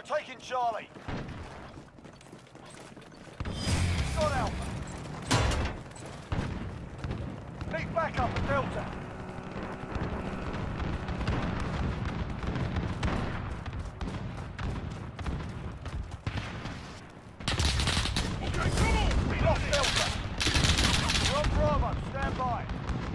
taking Charlie. Got Alpha. Need backup at Delta. We lost Delta. We're on Bravo. Stand by.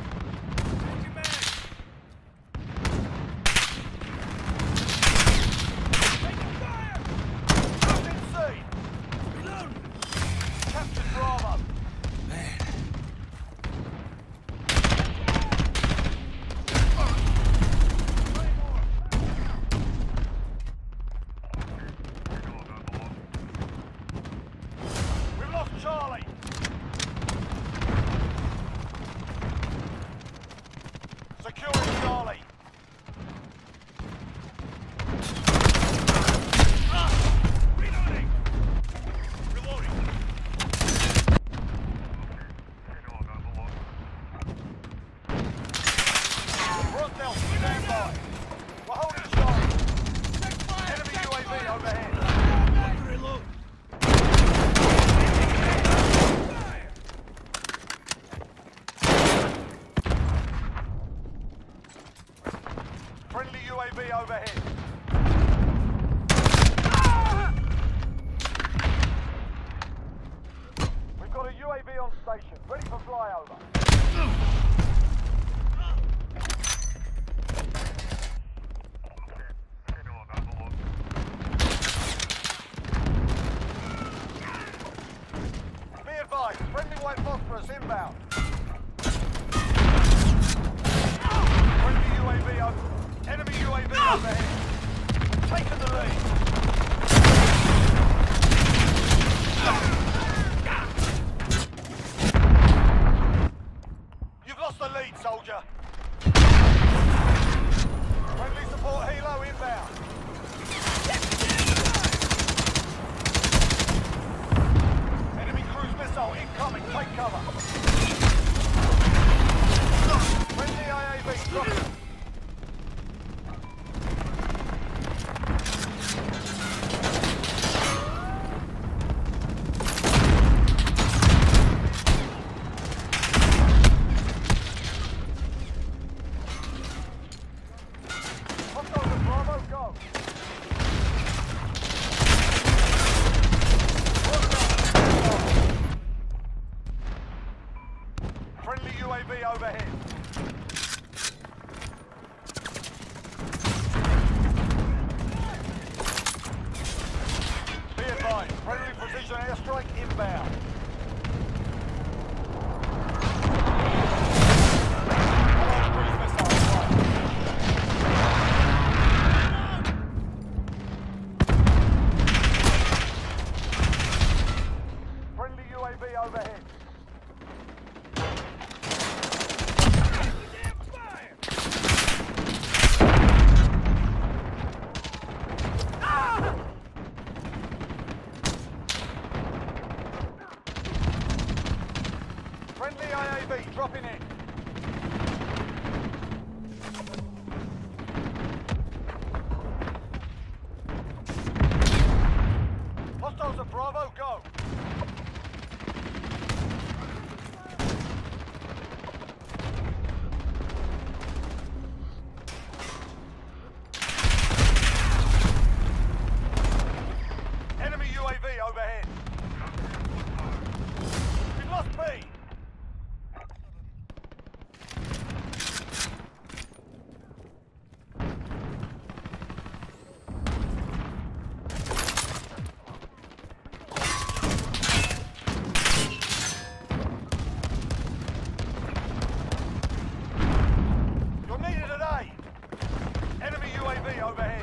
Charlie! Securing Charlie! Reloading! Reloading! We're on Delta, stand by. We're holding Charlie. Enemy UAV overhead. Reload! Friendly UAV overhead. We've got a UAV on station, ready for flyover. Be advised, friendly white phosphorus inbound. Friendly UAV over. Enemy UAV overhead. Taking the lead. You've lost the lead, soldier. Friendly support helo inbound. Enemy cruise missile incoming. Take cover. Friendly IAV dropping. Friendly UAV overhead. Be advised, friendly precision airstrike inbound. Friendly UAV overhead. Friendly IAV dropping in. Hostiles at Bravo, go. Enemy UAV overhead. We've lost B. UAV overhead.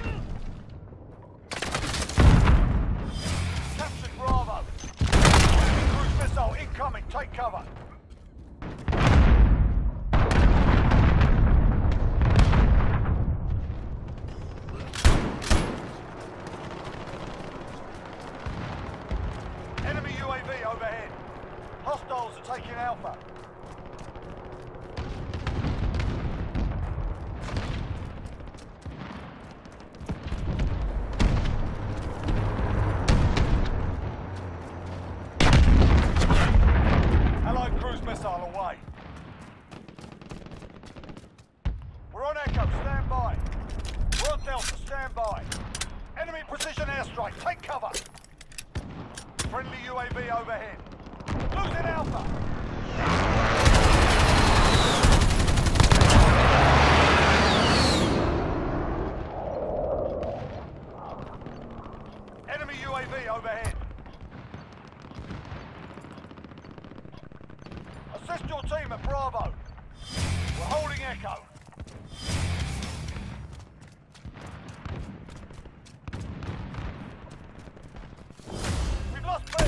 Captured Bravo. Cruise missile incoming. Take cover. Enemy UAV overhead. Hostiles are taking Alpha. airstrike. Take cover. Friendly UAV overhead. Losing Alpha. Enemy UAV overhead. Assist your team at Bravo. We're holding Echo. We've lost B.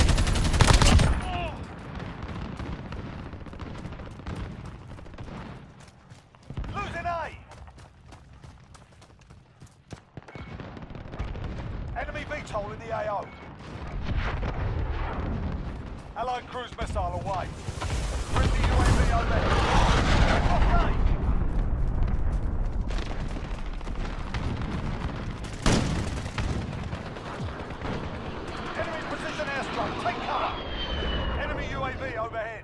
Losing A. Enemy VTOL in the AO. Allied cruise missile away. Friendly UAV overhead. Okay. Enemy precision airstrike. Take cover. Enemy UAV overhead.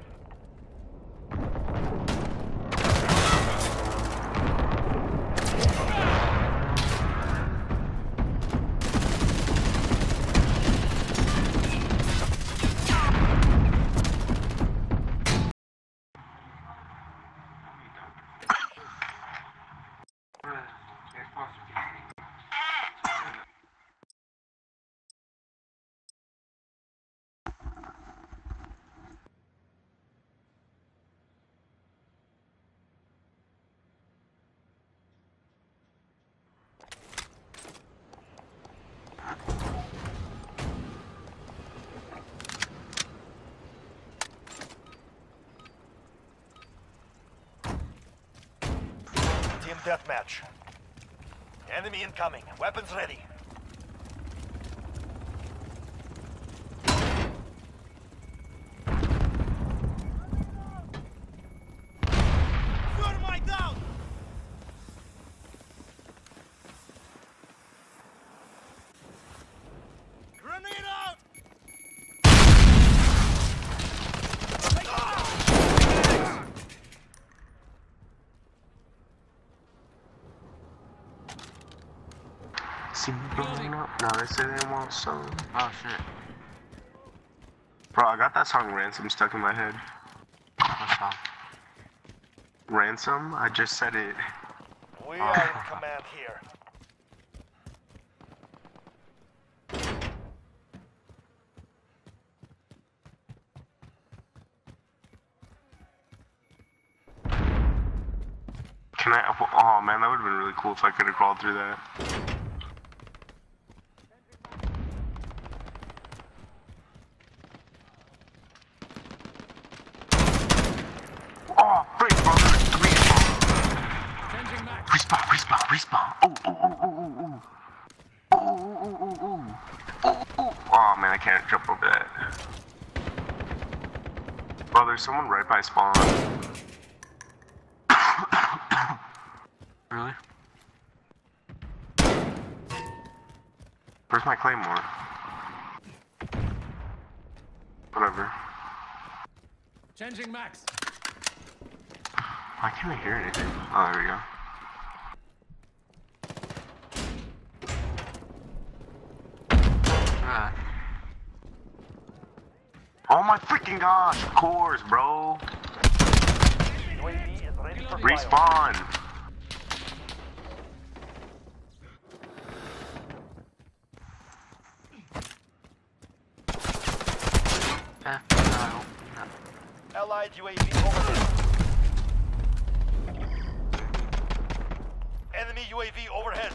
Team deathmatch. Enemy incoming. Weapons ready. Thermite down! Grenade out! See me blowing up? No, they say they want some. Oh shit. Bro, I got that song Ransom stuck in my head. What song? Ransom? I just said it. We are in command here. Can I? Oh man, that would have been really cool if I could have crawled through that. Oh, freak, bro, there's 3 of them. Respawn. Ooh. Oh man, I can't jump over that. Bro, there's someone right by spawn. Really? Where's my claymore? Whatever. Changing max. Why can't I hear anything? Oh, there we go. Oh my freaking gosh, of course, bro. UAV is ready for Respawn. Allied UAV overhead. Enemy UAV overhead.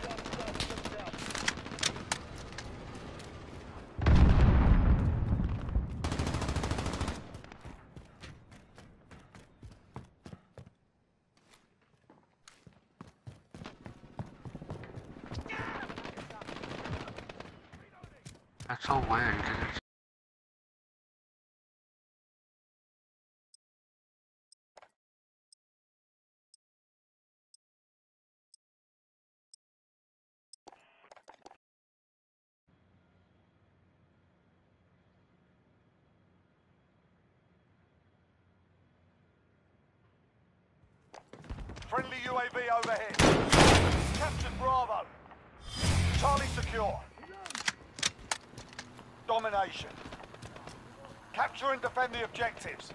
That's so weird, dude. Friendly UAV overhead. Captured Bravo. Charlie secure. domination. Capture and defend the objectives.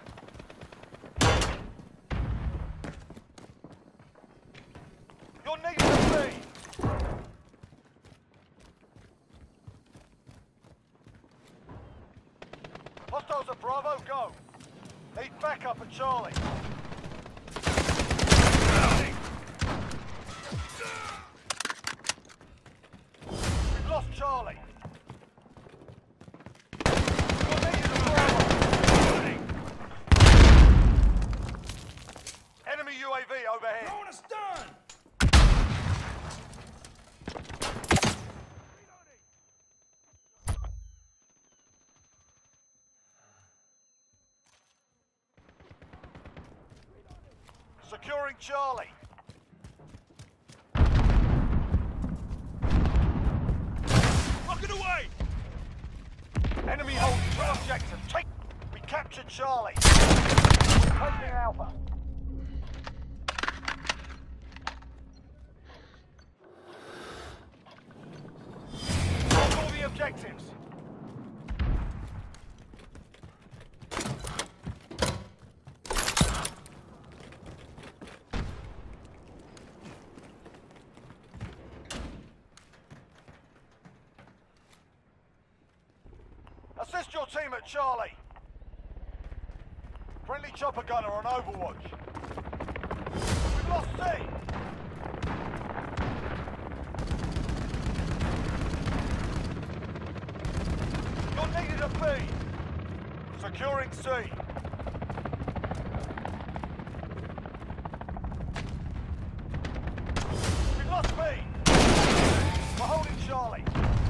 You're needed to be. Hostiles at Bravo, go. Need backup at Charlie. We've lost Charlie. You're needed at Bravo. Enemy UAV overhead. Throwing a stun! Securing Charlie. Rocket away! Enemy holds two objectives. Take. We captured Charlie. We're taking Alpha. Hold all the objectives. Assist your team at Charlie. Friendly chopper gunner on Overwatch. We've lost C. You're needed at B. Securing C. We've lost B. We're holding Charlie.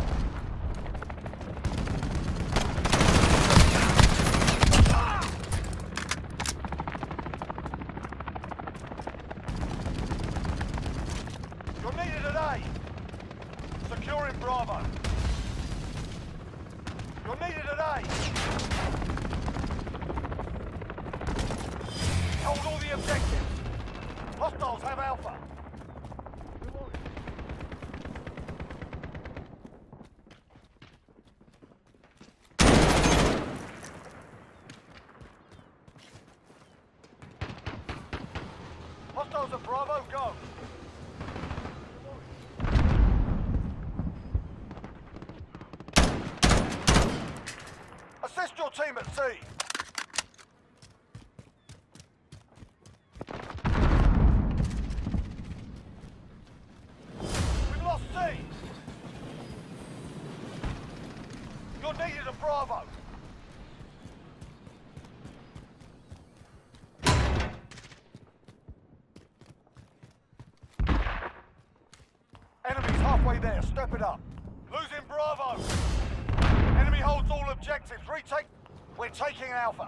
You're needed at A. Securing Bravo. You're needed at A. Hold all the objectives. Hostiles have Alpha. Hostiles at Bravo, go. Assist your team at C. We've lost C. You're needed at Bravo. Enemy's halfway there, step it up. Losing Bravo. Enemy holds all objectives. Retake. We're taking Alpha.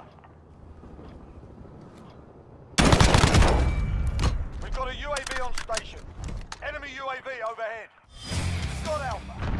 We've got a UAV on station. Enemy UAV overhead. Got Alpha.